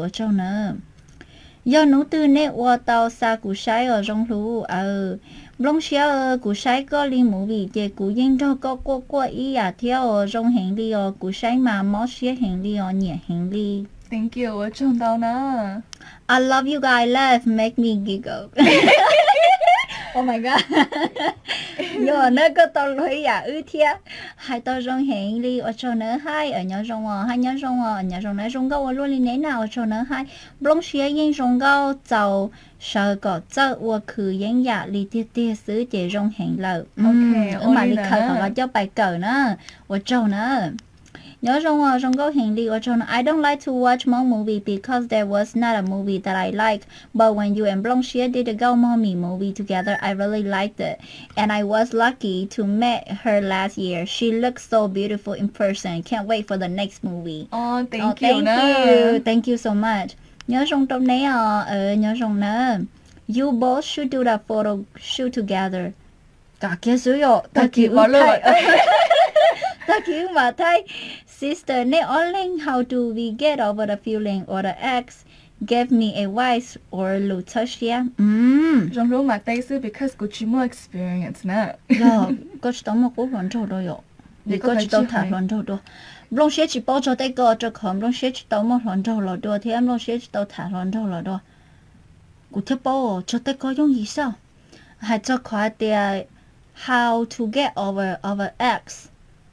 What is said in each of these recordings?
cho nữa do nú tư nè qua tàu xa cú sai ở trong lũ long xia cú sai có li mũ vì chế cú yên cho có qua ý à theo ở trong hành lý ở cú sai mà mót xia hành lý ở nhẹ hành lý. Thank you, ở trong tàu nè. I love you guys, laugh make me giggle. Oh my god. Yo nó có tao lối à thia hai tao trong hành lý ở chỗ nữa hai ở nhà trong hai nhà trong ở nhà trong này trong gấu luôn đi nào ở chỗ nữa hai long xia yên trong gấu giàu sợ có giàu và khử yên dạ li tiệt xứ để trong hành lợi. Ok, mà li khởi còn cho bài cờ nữa ở chỗ nữa. Nhớ trong gấu hành lý ở chỗ nữa I don't like to watch more movie because there was not a movie that I like, but when you and Blanchia did the Go Mommy movie together, I really liked it, and I was lucky to meet her last year. She looks so beautiful in person. Can't wait for the next movie. Oh, thank you so much. Nhớ trong này nhớ trong nữa. You both should do that photo shoot together. Cả kia dưới rồi, ta kêu ta kêu mà thấy sister ne only how do we get over the feeling or the ex give me advice or Lucia. Trong lúc mà tay sư because có chỉ more experience nè. Rồi, có chỉ tao một cú lần đầu rồi. Vì có chỉ tao thả lần đầu rồi. Long sẽ chỉ bảo cho tay có cho không, Long sẽ chỉ tao một lần đầu rồi, thì em Long sẽ chỉ tao thả lần đầu rồi. Cú tiếp bảo cho tay có dùng gì sao? Hay cho khỏi thì how to get over ex.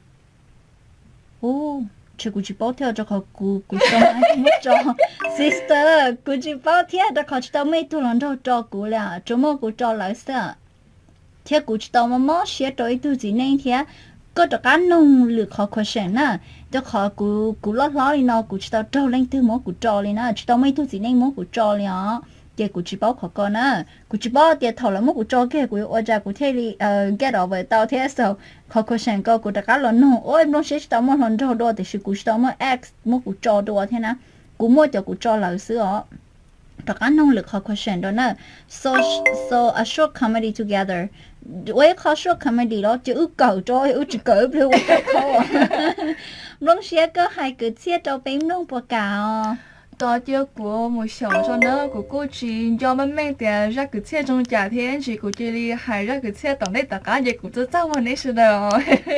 Chị cũng chỉ bảo theo cho họ cụ trong ai cũng cho sister cụ chỉ bảo theo cho họ chỉ tao mấy tu lần đầu cho cụ là cho mua cụ cho lại sao theo cụ chỉ tao mà mót xé rồi tu gì nên theo có cho cá nông lực họ question nè cho họ cụ lót đi nó cụ chỉ tao cho lên tu mót cụ cho lên nè chỉ tao mấy tu gì nên mót cụ cho lên á thì cụ chỉ bảo họ con nè cụ chỉ bảo thì thầu là mót cụ cho cái cụ ở nhà cụ thấy đi get over tao thế sao họ question có cụ đã cá lần nô ôi em nó sẽ tao mót lần đầu đó thì sự cụ tao mót ex mót cụ cho đó thế nè cụ mót cho cụ cho lại sữa cho cá nông lực họ question đó nè so a short comedy together với khó short comedy đó chứ cầu cho chỉ cỡ được không lúc xưa có hai cái chia cho bém nông bò cào đó chưa của một số cho nó của cô chị cho mình mang tiền ra cái xe trong trả tiền chỉ của chị đi hay ra cái xe tổng đấy tất cả gì của tôi sao mà nấy sự đó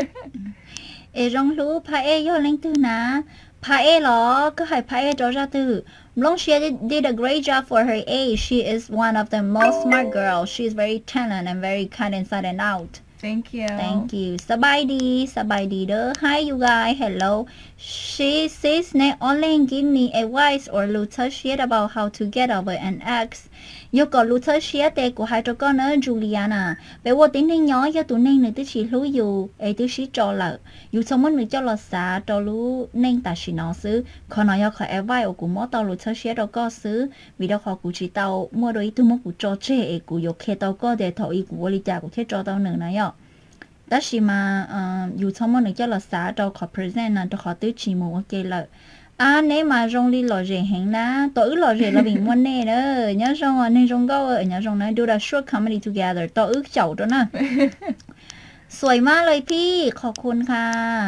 trong lúc phải vô lên từ nà phải lo cứ hay phải cho ra từ Long she did a great job for her age. She is one of the most smart girls. She is very talented and very kind inside and out. Thank you. Thank you. Sabaydi đó. Hi you guys. Hello. She says ne only give me advice or little shit about how to get over an ex. Yo có little shit để của hai trò con nữa Juliana. Bé vô tính nên nhỏ cho tụi nên nữa tí chỉ lú dù ấy tí chỉ cho lợ. Dù xong mất nữa cho lọ xả cho lú nên ta chỉ nó xứ. Còn nói yo có advice của mỏ tao little shit đâu có xứ. Vì đâu họ cũng chỉ tao mua đồ ý tôi mua của cho chế của yo khe tao có để thọ ý của lý trả của thế cho tao nữa này yo. Đó là mà dù xong mất nữa cho lọ xả cho họ present là cho họ tứ chỉ một ok lợ. Nếu mà rong đi lò rể hẹn lá tôi lò rể là bình muốn nè đó nhớ rong nên rong go ở nhà rong này do that short comedy together tôi ước chậu đó nè สวยมากเลยพี่ขอบคุณค่ะ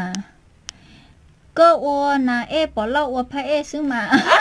ก็วัวนะปอเล่าวัวพระซื้อมา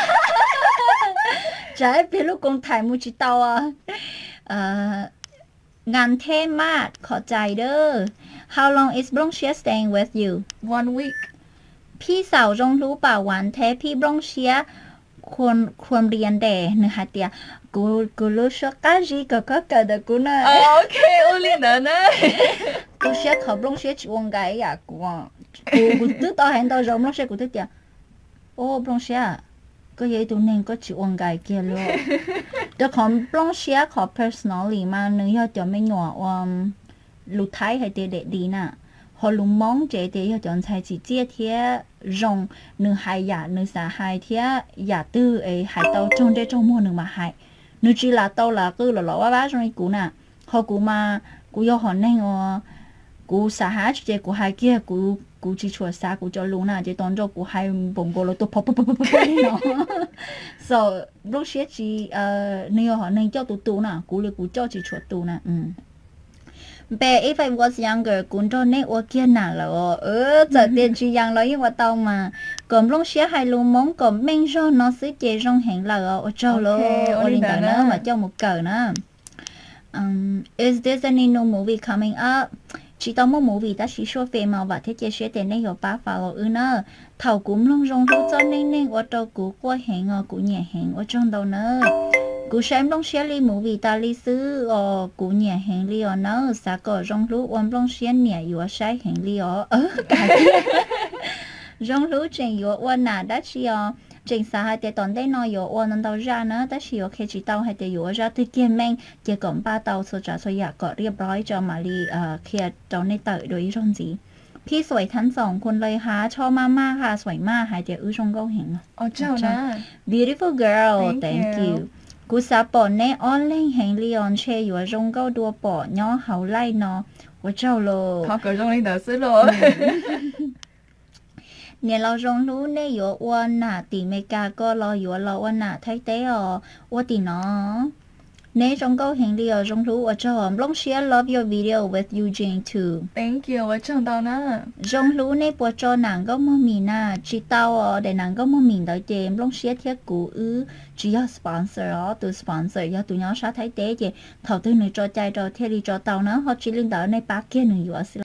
จะให้เป็นลูกกงถ่ายมูจิเตางานเท่มากขอใจเด้อ How long is Blanchia staying with you 1 week พี่สาวจงรู้ป่าหวานแท้พี่บลงเชียควรเรียนแต่เนื้อหาเตียกูรู้ชักก้าจีก็เกิดแต่กูน่ะ okay only นะกูเชียเขาบลงเชียจีวงไก่อยากกูตื้อต่อเห็นต่อจงบลงเชียกูตื้อเตียโอ้บลงเชียก็ยัยตัวนึงก็จีวงไก่เกี่ยวเลยแต่ของบลงเชียขอ personally มาเนื้อจะไม่หนัวลูกไทยให้เด็ดดีน่ะhọ luôn mong chế để cho chọn sai chỉ chia thế rong nửa hai giả nửa xã hai thế giả tư ấy hai tàu trong đây trong mua nửa mà hai nửa chỉ là tàu là cứ là lọ bá trong cũ nè họ cũ mà cũ do họ nên cũ xã hai chế cũ hai kia cũ chỉ chùa xã cũ cho luôn nè chế toàn cho cũ hai bồng gồ là tôi pop nó so lúc xưa chỉ nửa họ nên cho tụ nè cũ là cũ cho chỉ chùa tụ nè But if I was younger, cũng cho nên ở kia nào là giờ tiền chỉ yang lo nhưng mà tao mà còn lúc xưa hay luôn mong còn men cho nó sẽ chơi trong hẹn là ở châu lo ở lên đó nữa mà cho một cờ nữa. Is there any new movie coming up? Chỉ tao một movie ta chỉ show phim mà và thế chế sẽ tiền này có ba follow nữa. Thầu cũng long rong lúc cho nên ở châu cũ qua hẹn của nhà hẹn ở trong đầu nữa. Cú xem long xe li movie ta li sư cú nhà hẹn li ở nó sa có rong lú long xe nhà yếu sai hẹn li ở cả rong lú trên yếu quan nà đã chỉ trên xã hai tiệt toàn đây nó yếu quan nó đâu ra nữa đã chỉ khi chỉ tao hai tiệt yếu ra từ kia men chỉ còn ba tàu số trả số giả có รียบร้อยcho mà li khi tao này tới đối rong gì พี่สวยทั้งสองคนเลยค่ะชอบมากๆค่ะสวยมากหายใจอื้อชงก็เห็นเจ้านะ beautiful girl thank you cú sa bỏ nè on lên hành lý on che yếu rong câu đua bỏ nhỏ hậu lại nó của cháu lo họ cứ rong lên đó xứ rồi nè lo rong lú nè yếu quan nà tỉ mê ca có lo yếu lo quan nà thấy tế quan tỉ nó nè rong câu hành lý ở rong lú ở cháu long share love your video with Eugene too thank you ở trong đó nè rong lú nè bỏ cho nàng có mơ mì nà chỉ tao để nàng có mơ mì đợi chém long share thiết cú chỉ có sponsor từ sponsor do tụi nó sát thấy tế chứ thầu tư này cho trai cho thiết đi cho tao nó họ chỉ lên đó này bác kia nữa